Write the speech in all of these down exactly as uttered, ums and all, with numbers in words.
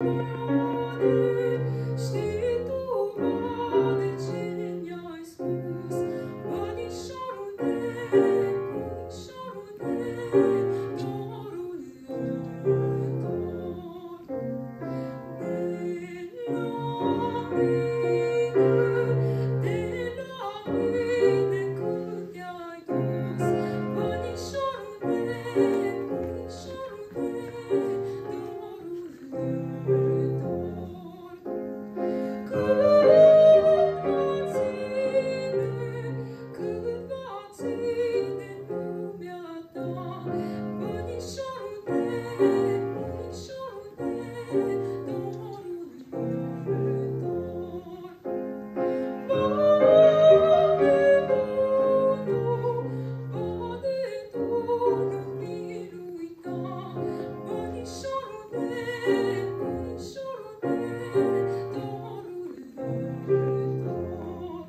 știi tu, Oare, ce mi-ai spus? Bănișorul de, bănișorul de, dorul lăutor. De la mine, de la mine, când te-ai dus, bănișorul de, bănișorul de, dorul lăutor. Cât va ține, cât va ține lumea ta, bănișorul de, bănișorul de, dorul lăutor. Bade bunul, bade bunul biruita, bănișorul de, bănișorul de, dorul lăutor.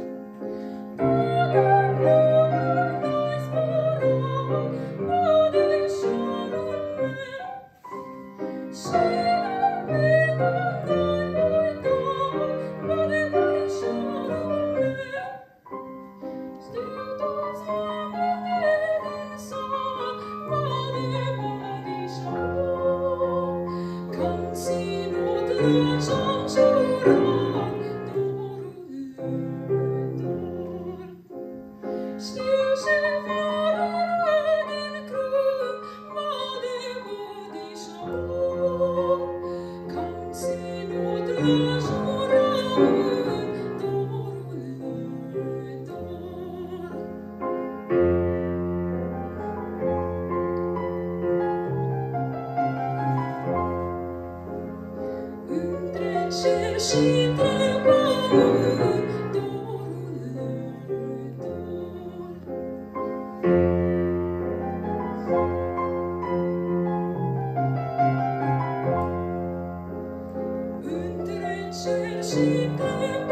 Bade bunul n-ai zburat, bănișorul meu, și la mine n-ai uitat, bade bănișorul meu. Știu toți oamenii din sat, bade bănișor, că-mi ținut dragi am jurat, dorul lăutor. Știu și fără din câmp, bade bănișor, că-mi ținut dragi jurământ, dorul lăutor. Între cer și între pământ, dorul lăutor. Între cer și între